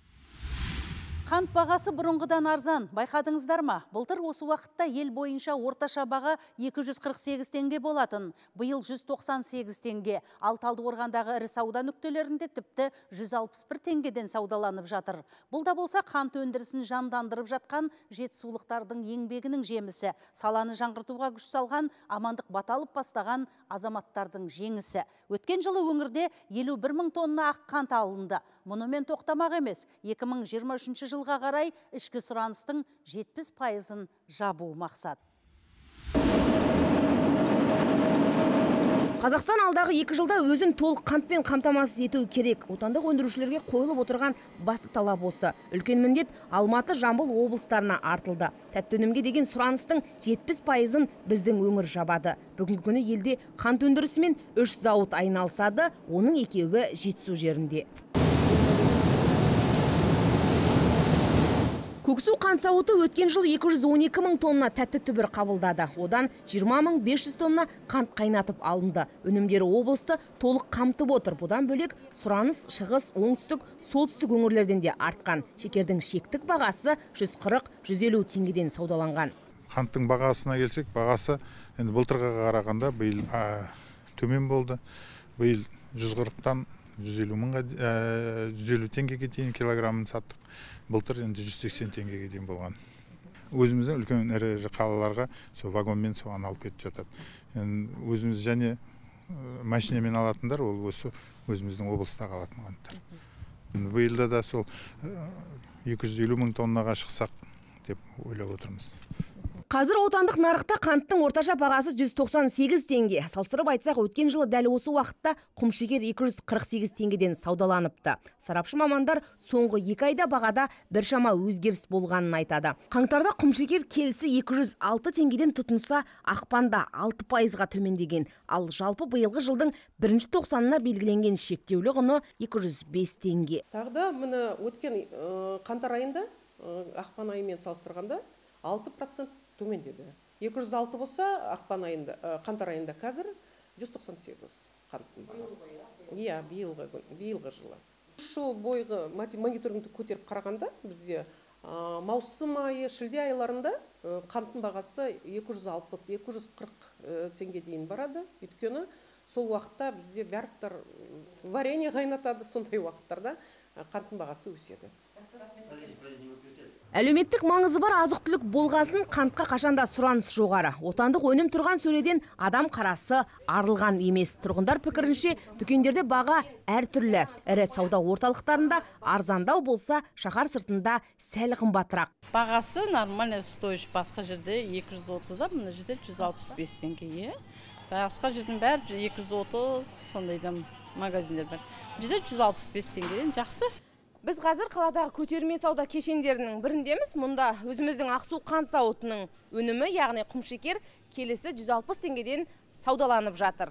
Қант бағасы бұрынғыдан арзан. Байқадыңыздар ма? Былтыр осы уақытта ел бойынша орташа баға 248 теңге болатын. Биыл 198 теңге. Ал Талдықорғандағы ірі сауда нүктелерінде тіпті 161 теңгеден саудаланып жатыр. Бұл да болса қант өндірісін жандандырып жатқан жетісулықтардың еңбегінің жемісі. Саланы жаңғыртуға күш салған Амандық Баталов бастаған азаматтардың жеңісі. Өткен жылы өңірде 51 мың тонна ақ қант алынды. Мұнымен тоқтамақ емес. 2023 жылға қарай ішкі сұраныстың 70%-ын жабу мақсат. Қазақстан алдағы 2 жылда өзін толық қантпен қамтамасыз ету керек. Отандық өндірушілерге қойылып отырған басты талап осы. Үлкен міндет Алматы, Жамбыл облыстарына артылды. Тәтті өнімге деген сұраныстың 70%-ын біздің өңір жабады. Бүгінгі күні елде қант өндірісімен 3 зауыт айналысады, оның 2-і Жетісу жерінде. Көксу қант зауыты өткен жыл 212 мың тонна тәтті түбір қабылдады. Одан 20 500 тонна қант қайнатып алынды. Өнімдері облысты толық қамтып отыр. Бұдан бөлек сұраныс шығыс, оңтүстік, солтүстік өңірлерден де артқан. Шекердің шектік бағасы 140-150 теңгеден саудаланған. Қанттың бағасына келсек, бағасы былтырға қарағанда биыл төмен болды. Биыл 140-тан 150 теңгеге дейін килограммын саттық. Былтыр енді 180 теңгеге дейін болған. Өзіміздің үлкен ірі қалаларға сол вагонмен соған алып кетіп жатады. Өзіміз және машинамен алатындар ол осы өзіміздің облыста қалатын қанттар. Биылда да сол 250 мың тоннаға шықсақ деп ойлап отырмыз. Қазір отандық нарықта қанттың орташа бағасы 198 теңге. Салыстырып айтсақ, өткен жылы дәл осы уақытта құмшекер 248 теңгеден саудаланыпты. Сарапшы мамандар соңғы 2 айда бағада біршама өзгеріс болғанын айтады. Қаңтарда құмшекер келісі 206 теңгеден тұтынса, ақпанда 6%-ға төмендеген. Ал жалпы биылғы жылдың 1-тоқсанына белгіленген шектеулі құны 205 теңге. Тағда мұны өткен қаңтар айында, ақпан айымен салыстырғанда 6% төмендеді. 206 болса, қаңтар айында қазір 198 қанттың бағасы. Иә, биылғы жылы. Жыл бойғы мониторингті көтеріп қарағанда, бізде маусым айы, шілде айларында қанттың бағасы 260-240 теңге дейін барады. Өйткені сол уақытта бізде бәріктер варенье қайнатады, сондай уақыттарда қанттың бағасы өседі. Әлеуметтік маңызы бар азық-түлік болғасын қантқа қашанда сұраныс жоғары. Отандық өнім тұрған сөреден адам қарасы арылған емес. Тұрғындар пікірінше, дүкендерде баға әртүрлі. Ірі сауда орталықтарында арзандау болса, шаһар сыртында сәл қымбатырақ. Бағасы нормально стоишь, басқа жерде 230-да, мына жерде 165 теңге. Басқа жердің бәрі 230, сондайдан магазиндер бар. Жерде 165 теңгеден жақсы. Біз қазір қаладағы көтерме сауда кешендерінің біріндеміз. Мұнда өзіміздің Ақсу қант зауытының өнімі, яғни құмшекер келісі 160 теңгеден саудаланып жатыр.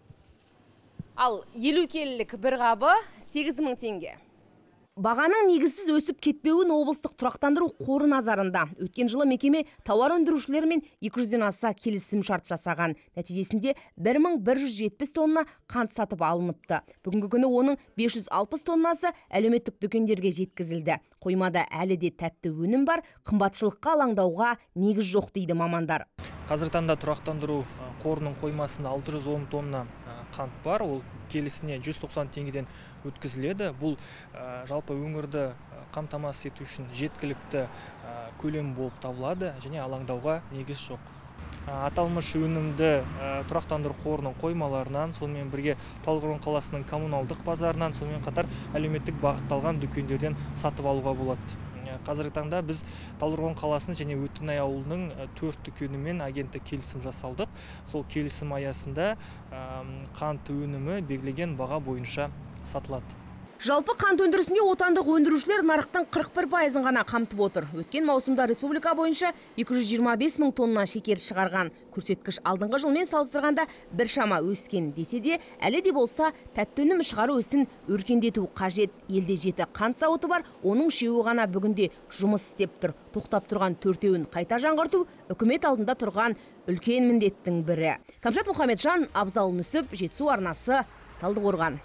Ал 50 келілік бір қабы 8000 теңге. Бағаның негізсіз өсіп кетпеуін облыстық тұрақтандыру қоры назарында. Өткен жылы мекеме тауар өндірушілермен 200-ден аса келісім шарт жасаған. Нәтижесінде 1170 тонна қант сатып алыныпты. Бүгінгі күні оның 560 тоннасы әлеуметтік дүкендерге жеткізілді. Қоймада әлі де тәтті өнім бар, қымбатшылыққа алаңдауға негіз жоқ дейді мамандар. Қазір таңда тұрақтандыру қорының қоймасында 610 тонна қант бар, ол келісіне 190 теңгеден өткізіледі. Бұл жалпы өңірді қамтамасыз ету үшін жеткілікті көлем болып табылады және алаңдауға негіз жоқ. Аталмыш өнімді тұрақтандыру қорының қоймаларынан, сонымен бірге Талдықорған қаласының коммуналдық базарынан, сонымен қатар әлеуметтік бағытталған дүкендерден сатып алуға болады. Қазіргі таңда біз Талдықорған қаласының және Өтінай ауылының 4 дүкенімен агенттік келісім жасалдық. Сол келісім аясында қант өнімі белгіленген баға бойынша сатылады. Жалпы қант өндірісінде отандық өндірушілер нарықтың 41%-ын ғана қамтып отыр. Өткен маусымда республика бойынша 225 мың тонна шекер шығарған. Көрсеткіш алдыңғы жылмен салыстырғанда біршама өскен десе де, әлі де болса тәтті өнім шығару ісін өркендету қажет. Елде 7 қант зауыты бар, оның 3-і ғана бүгінде жұмыс істеп тұр. Тоқтап тұрған 4-еуін қайта жаңғырту үкімет алдында тұрған үлкен міндеттің бірі. Камшат Мұхамеджан, Абзал Нүсіп, Жетісу арнасы, Талдықорған.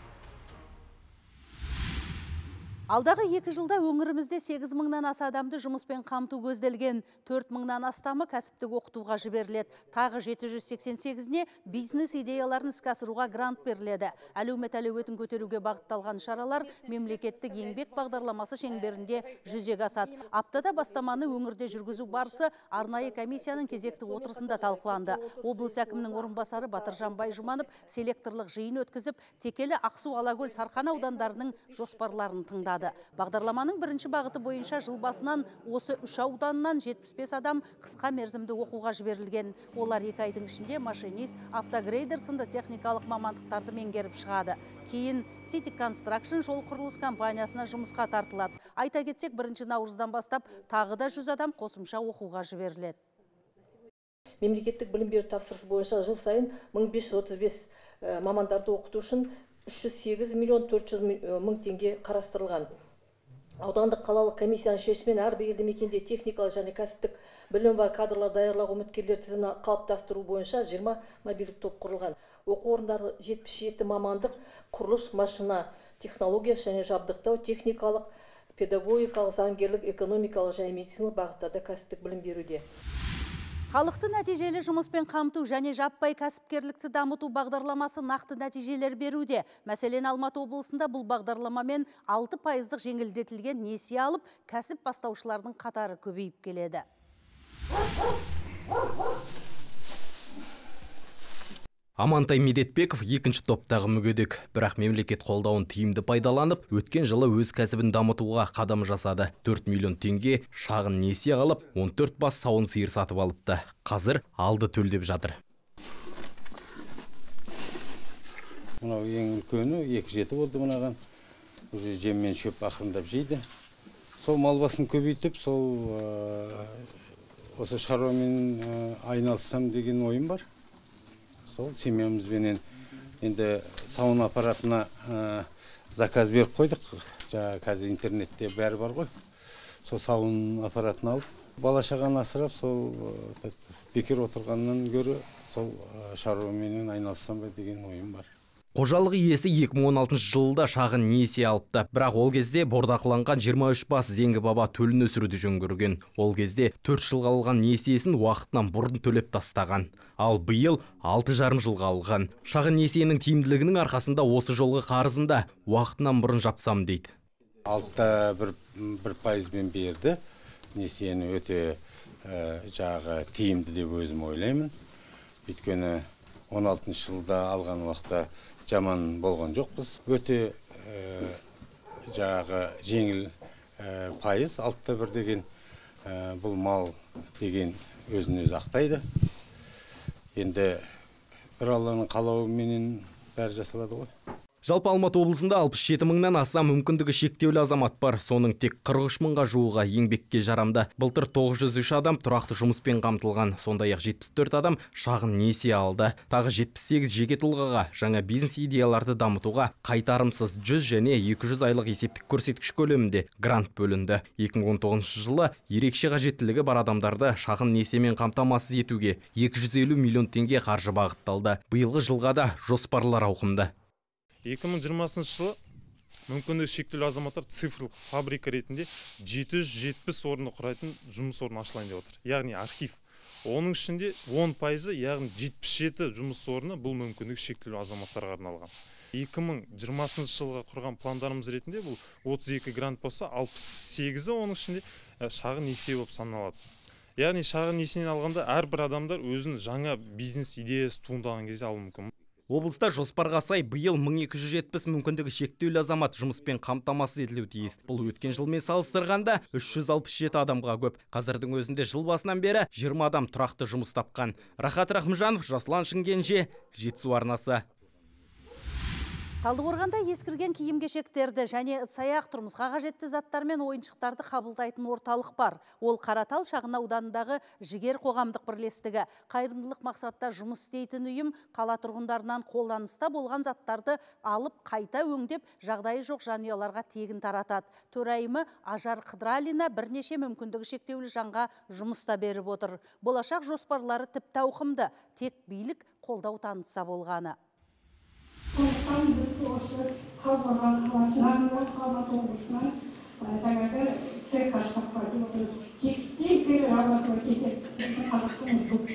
Алдағы 2 жылда өңірімізде 8 мыңнан аса адамды жұмыспен қамту көзделген. 4 мыңнан астамы кәсіптік оқытуға жіберіледі. Тағы 788-не бизнес идеяларын іске асыруға грант беріледі. Әлеумет әлеуетін көтеруге бағытталған шаралар мемлекеттік еңбек бағдарламасы шеңберінде жүзеге асады. Аптада бастаманы өңірде жүргізу барысы арнайы комиссияның кезекті отырысында талқыланды. Облыс әкімінің орынбасары Батыржан Байжұманов селекторлық жиын өткізіп, Текелі, Ақсу, Алакөл, Сарқан аудандарының жоспарларын тыңдады. Бағдарламаның бірінші бағыты бойынша жыл басынан осы 3 ауданнан 75 адам қысқа мерзімді оқуға жіберілген. Олар 2 айдың ішінде машинист, автогрейдер сынды техникалық мамандықтарды меңгеріп шығады. Кейін City Construction жол құрылыс компаниясына жұмысқа тартылады. Айта кетсек, 1 наурыздан бастап тағы да 100 адам қосымша оқуға жіберіледі. Мемлекеттік білім беру тапсырысы бойынша жыл сайын 1535 мамандарды оқыту үшін 308 миллион 400 мың теңге қарастырылған. Аудандық қалалық комиссияның шешімімен әрбір елді мекенде техникалық және кәсіптік білім бар кадрлар даярлау үміткерлер тізімін қалыптастыру бойынша 20 мобильдік топ құрылған. Оқу орындары 77 мамандық, құрылыс, машина, технология және жабдықтау, техникалық, педагогикалық, заңгерлік, экономикалық және медициналық бағыттарда кәсіптік білім беруде. Халықты нәтижелі жұмыспен қамту және жаппай кәсіпкерлікті дамыту бағдарламасы нақты нәтижелер беруде. Мәселен, Алматы облысында бұл бағдарламамен 6% жеңілдетілген несие алып, кәсіп бастаушылардың қатары көбейіп келеді. Амантай Медетбеков екінші топтағы мүгедек, бірақ мемлекет қолдауын тиімді пайдаланып, өткен жылы өз кәсібін дамытуға қадам жасады. 4 миллион теңге шағын несие алып, 14 бас сауын сиыр сатып алыпты. Қазір алды төлдеп жатыр. Мынау ең үлкені 2-7 болды мынаған. Уже жем мен шөп ақырындап жейді. Сол мал басын көбейтіп, сол осы шаруамен айналыссам деген ойым бар. Сол семьямызбенен енді сауын аппаратына заказ беріп қойдық. Қазір интернетте бәрі бар ғой. Сол сауын аппаратын алып, бала шағаны асырап, сол бекер отырғаннан гөрі сол шаруамен айналыссам ба деген ойым бар. Қожалық иесі 2016 жылда шағын несие алыпты, бірақ ол кезде бордақыланған 23 бас зеңгі баба төлін өсіруді жөн көрген. Ол кезде 4 жылға алған несиесін уақытынан бұрын төлеп тастаған. Ал биыл 6,5 жылға алған. Шағын несиенің тиімділігінің арқасында осы жолғы қарызында уақытынан бұрын жапсам дейді. 1% берді. Несиені өте жағы тиімді деп өзім ойлаймын. Өйткені 16 жылда алған уақытта жаман болған жоқпыз. Өте жағы жеңіл пайыз 6,1 деген бұл мал деген өзін өзі ақтайды. Енді бір Алланың қалауыменен бәрі жасалады ғой. Жалпы Алматы облысында 67 мыңнан аса мүмкіндігі шектеулі азамат бар. Соның тек 43 мыңға жуығы еңбекке жарамды. Былтыр 903 адам тұрақты жұмыспен қамтылған. Сондай-ақ 74 адам шағын несие алды. Тағы 78 жеке тұлғаға жаңа бизнес идеяларды дамытуға қайтарымсыз 100 және 200 айлық есептік көрсеткіш көлемінде грант бөлінді. 2019 жылы ерекше қажеттілігі бар адамдарды шағын несиемен қамтамасыз етуге 250 миллион теңге қаржы бағытталды. Биылғы жылға да жоспарлар ауқымды. 2020 жылы мүмкіндігі шектеулі азаматтар цифрлық фабрика ретінде 770 орынды құрайтын жұмыс орны ашылайын деп отыр. Яғни архив. Оның ішінде 10%, яғни 77 жұмыс орны бұл мүмкіндігі шектеулі азаматтарға арналған. 2020 жылға құрған пландарымыз ретінде бұл 32 грант болса, 68-і оның ішінде шағын несие болып саналады. Яғни шағын несиені алғанда әрбір адамдар өзінің жаңа бизнес идеясы туындаған кезде алуы мүмкін. Облыста жоспарға сай биыл 1270 мүмкіндігі шектеулі азамат жұмыспен қамтамасыз етілуі тиіс. Бұл өткен жылмен салыстырғанда 367 адамға көп. Қазірдің өзінде жыл басынан бері 20 адам тұрақты жұмыс тапқан. Рахат Рахымжанов, Жасұлан Шымкенже, Жетісу арнасы. Талдықорғанда ескірген киім-кешектерді және ыдыс-аяқ тұрмысқа қажетті заттар мен ойыншықтарды қабылдайтын орталық бар. Ол Қаратал шағын ауданындағы Жігер қоғамдық бірлестігі. Қайырымдылық мақсатта жұмыс істейтін ұйым қала тұрғындарынан қолданыста болған заттарды алып, қайта өңдеп, жағдайы жоқ жанұяларға тегін таратады. Төрайымы Ажар Қыдралина бірнеше мүмкіндігі шектеулі жанға жұмыста беріп отыр. Болашақ жоспарлары тіпті ауқымды, тек билік қолдау танытса болғаны. Сондықтан біз осы Талдықорған қаласынан, Алматы облысынан таңғы цех аштық па деп отырмыз. Тек Алматыға кетеді. Біздің Қазақстан көп.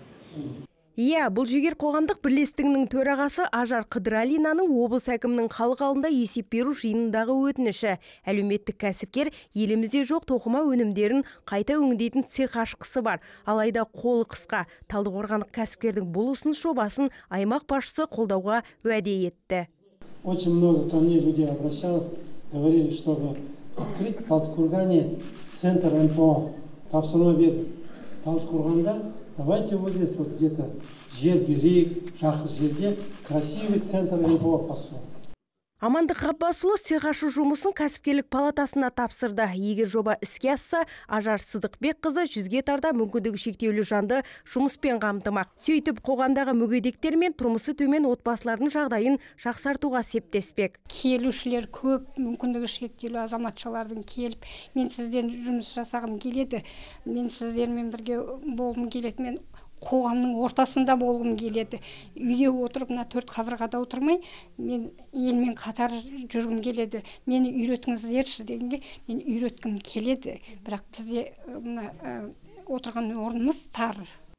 Иә, бұл Жігер қоғамдық бірлестігінің төрағасы Ажар Қыдралинаның облыс әкімінің халық алдында есеп беру жиынындағы өтініші. Әлеуметтік кәсіпкер елімізде жоқ тоқыма өнімдерін қайта өңдейтін цех ашқысы бар. Алайда қолы қысқа. Талдықорғандық кәсіпкердің бұл ұсыныс жобасын аймақ басшысы қолдауға уәде етті. Очень много ко мне людей обращалось, говорили, чтобы открыть в Талдықорғане центр МПО. Тапсырма берді. Талдықорғанда давайте вот здесь вот где-то жер берейік, жақын жерде красивый центр МПО построим. Амандық Ғаббасұлы цех ашу жұмысын кәсіпкерлік палатасына тапсырды. Егер жоба іске асса, Ажар Сыдықбек қызы 100-ге тарта мүмкіндігі шектеулі жанды жұмыспен қамтымақ. Сөйтіп қоғамдағы мүгедектер мен тұрмысы төмен отбасылардың жағдайын жақсартуға септеспек. Келушілер көп, мүмкіндігі шектеулі азаматшалардың келіп, мен сізден жұмыс жасағым келеді, мен сіздермен бірге болғым келеді, мен қоғамның ортасында болғым келеді. Үйде отырып, мына 4 қабырғада отырмай, мен елмен қатар жүргім келеді. Мені үйретіңіздерші дегенде, мен үйреткім келеді. Бірақ бізде отырған орнымыз тар.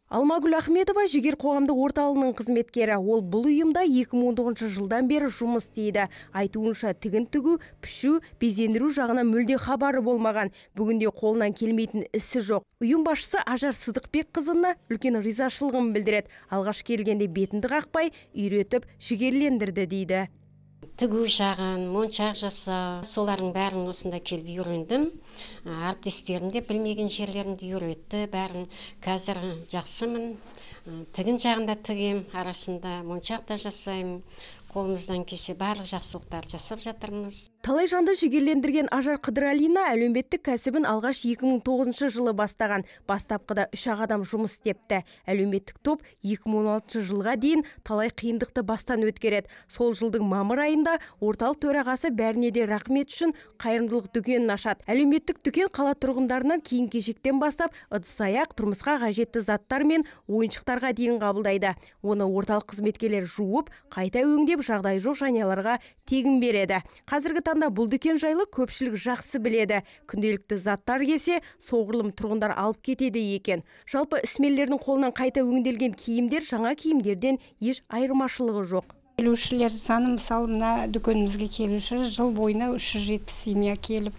Алмагүл Ахметова жігер қоғамдық орталығының қызметкері. Ол бұл ұйымда 2019 жылдан бері жұмыс істейді. Айтуынша тігін тігу, пішу, безендіру жағына мүлде хабары болмаған. Бүгінде қолынан келмейтін ісі жоқ. Ұйым басшысы Ажар Сыдықбек қызына үлкен ризашылығын білдіреді. Алғаш келгенде бетінді қақпай, үйретіп, жігерлендірді дейді. Тігу жағын, моншақ жаса, солардың бәрін осында келіп үйрендім. Әріптестерім де білмеген жерлерімді үйретті. Бәрін қазір жақсымын. Тігін жағында тігем, арасында моншақ та жасаймын. Қолымыздан келсе барлық жақсылықтар жасап жатырмыз. Талай жанды жігерлендірген Ажар Қыдыралина әлеуметтік кәсібін алғаш 2009 жылы бастаған. Бастапқыда 3 адам жұмыс істепті. Әлеуметтік топ 2016 жылға дейін талай қиындықты бастан өткереді. Сол жылдың мамыр айында орталық төрағасы бәріне де рахмет үшін қайырымдылық дүкенін ашады. Әлеуметтік дүкен қала тұрғындарынан киім-кешектен бастап ыдыс-аяқ, тұрмысқа қажетті заттар мен ойыншықтарға дейін қабылдайды. Оны орталық қызметкерлер жуып, қайта өңдеп, жағдай жоқ жанұяларға тегін береді. Қазіргі таңда бұл дүкен жайлы көпшілік жақсы біледі. Күнделікті заттар келсе, соғұрлым тұрғындар алып кетеді екен. Жалпы ісмерлердің қолынан қайта өңделген киімдер жаңа киімдерден еш айырмашылығы жоқ. Келушілер саны мысалы мына дүкенімізге келуші жыл бойына 370 семья келіп,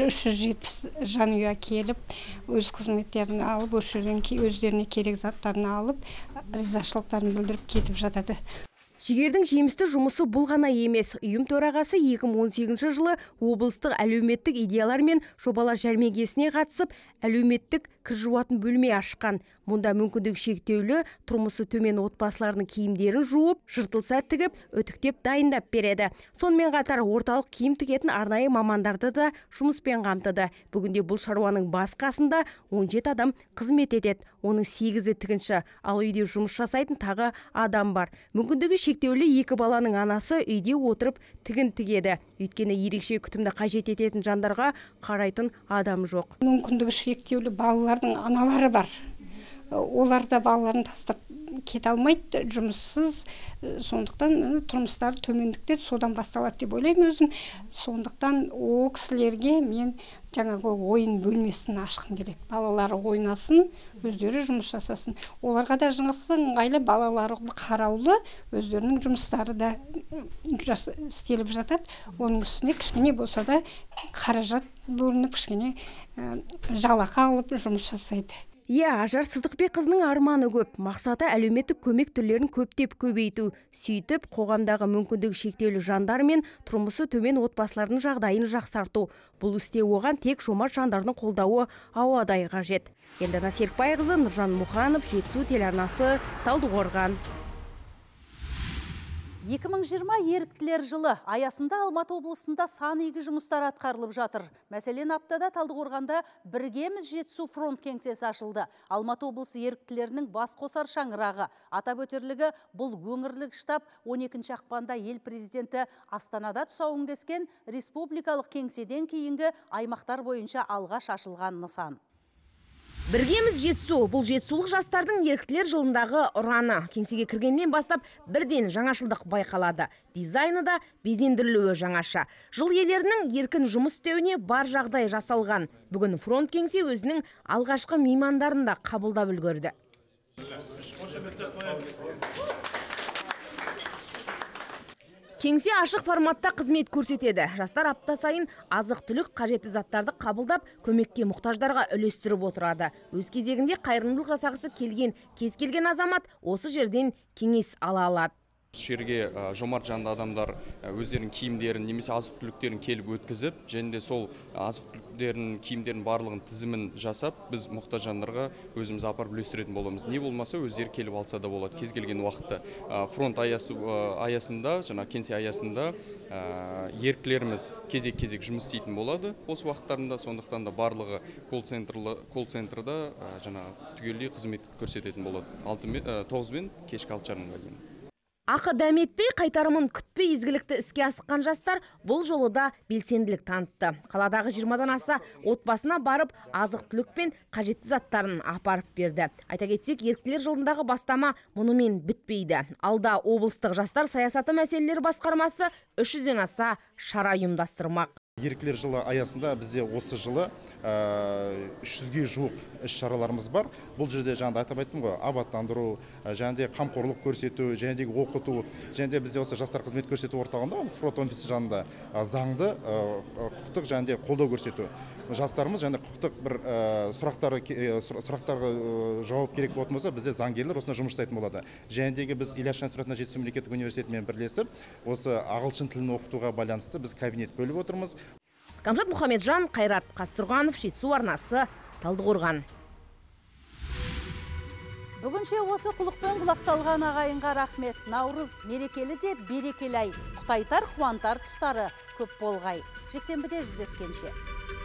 370 жанұя келіп, өз қызметтерін алып, өздеріне керек заттарын алып, ризашылықтарын білдіріп кетіп жатады. Жігердің жемісті жұмысы бұл ғана емес. Ұйым төрағасы 2018 жылы облыстық әлеуметтік идеялар мен жобалар жәрмеңкесіне қатысып, әлеуметтік кір жуатын бөлме ашқан. Мұнда мүмкіндігі шектеулі, тұрмысы төмен отбасылардың киімдерін жуып, жыртылса тігіп, өтіктеп дайындап береді. Сонымен қатар орталық киім тігетін арнайы мамандарды да жұмыспен қамтыды. Бүгінде бұл шаруаның басқасында 17 адам қызмет етеді. Оның 8-і тігінші, ал үйде жұмыс жасайтын тағы адам бар. Мүмкіндігі шектеулі 2 баланың анасы үйде отырып тігін тігеді. Өйткені ерекше күтімді қажет ететін жандарға қарайтын адам жоқ. Мүмкіндігі шектеулі балалардың аналары бар. Олар да балаларын тастап кете алмайды, жұмыссыз. Сондықтан тұрмыстары төмендіктер содан басталады деп ойлаймын өзім. Сондықтан о кісілерге мен жаңағы ойын бөлмесін ашқым келеді. Балалары ойнасын, өздері жұмыс жасасын. Оларға да жаңасы ыңғайлы, балалары қараулы, өздерінің жұмыстары да істеліп жатады. Оның үстіне кішкене болса да қаражат бөлініп, кішкене жалақы алып жұмыс жасайды. Ажар Сыдықбек қызының арманы көп. Мақсаты әлеуметтік көмек түрлерін көптеп көбейту. Сөйтіп, қоғамдағы мүмкіндігі шектеулі жандар мен тұрмысы төмен отбасылардың жағдайын жақсарту. Бұл істе оған тек жомарт жандардың қолдауы ауадай қажет. Елдана Серікбайқызы, Нұржан Мұханов, Жетісу телеарнасы, Талдықорған. 2020 еріктілер жылы аясында Алматы облысында сан игі жұмыстар атқарылып жатыр. Мәселен, аптада Талдықорғанда біргеміз Жетісу фронт кеңсесі ашылды. Алматы облысы еріктілерінің бас қосар шаңырағы. Атап өтерлігі, бұл өңірлік штаб 12 ақпанда ел президенті Астанада тұсауын кескен республикалық кеңседен кейінгі аймақтар бойынша алғаш ашылған нысан. Біргеміз Жетісу, бұл жетісулық жастардың еріктілер жылындағы ұраны. Кеңсеге кіргеннен бастап бірден жаңашылдық байқалады. Дизайны да безендірілуі жаңаша. Жыл иелерінің еркін жұмыс істеуіне бар жағдай жасалған. Бүгін фронт кеңсе өзінің алғашқы меймандарын да қабылдап үлгерді. Кеңсе ашық форматта қызмет көрсетеді. Жастар апта сайын азық-түлік қажетті заттарды қабылдап, көмекке мұқтаждарға үлестіріп отырады. Өз кезегінде қайырымдылық жасағысы келген кез келген азамат осы жерден кеңес ала алады. Жерге жомарт жанды адамдар өздерінің киімдерін немесе азық-түліктерін келіп өткізіп, және де сол азық-түліктерін, киімдерін барлығын тізімін жасап, біз мұқтаж жандарға өзіміз апарып үлестіретін боламыз. Не болмаса өздері келіп алса да болады кез келген уақытта. Фронт аясында, жаңа кеңсе аясында еріктілеріміз кезек-кезек жұмыс істейтін болады. Осы уақыттарында сондықтан да барлығы колл-центрда жаңа түгелдей қызмет көрсететін болады. 9-мен кешкі 6:30-ға дейін. Ақы дәметпей, қайтарымын күтпей ізгілікті іске асыққан жастар бұл жолы да белсенділік танытты. Қаладағы 20-дан аса отбасына барып, азық-түлік пен қажетті заттарын апарып берді. Айта кетсек, еріктілер жылындағы бастама мұнымен бітпейді. Алда облыстық жастар саясаты мәселелері басқармасы 300-ден аса шара ұйымдастырмақ. Еріктілер жылы аясында бізде осы жылы 300-ге жуық іс-шараларымыз бар. Бұл жерде жаңа айтып айттым ғой, абаттандыру, және қамқорлық көрсету, және оқыту, және бізде осы жастар қызмет көрсету орталығында фронт офисі жанында заңды құқықтық және қолдау көрсету. Жастарымыз және құқықтық бір сұрақтарға жауап керек болатын болса, бізде заңгерлер осында жұмыс жасайтын болады. Және біз Ильяс Жансүгіровтың Жетісу мемлекеттік университетімен бірлесіп, осы ағылшын тілін оқытуға байланысты біз кабинет бөліп отырмыз. Камжат Мұхамеджан, Қайрат Қастұрғанов, Жетісу арнасы, Талдықорған. Бүгінше осы құлықпен құлақ салған ағайынға рахмет. Наурыз мерекелі де берекелі ай. Құтайтар, қуантар тұстары көп болғай. Жексенбіде жүздескенше.